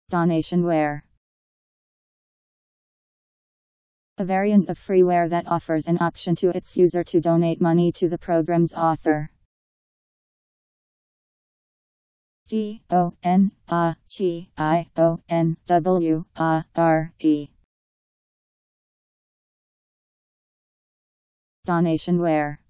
Donationware. A variant of freeware that offers an option to its user to donate money to the program's author. Donationware. Donationware.